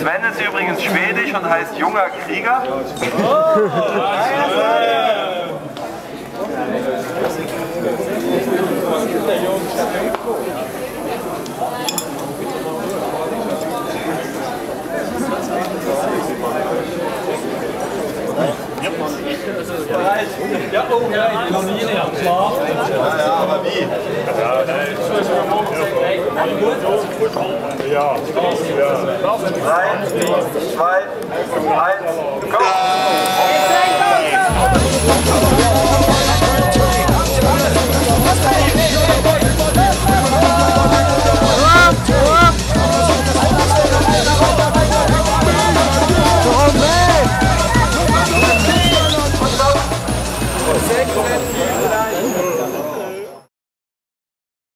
Sven ist übrigens schwedisch und heißt junger Krieger. Ja, oh ja, ich kann nie am Schlaf. Ja, aber wie? Ja, 3, 2, 1, go!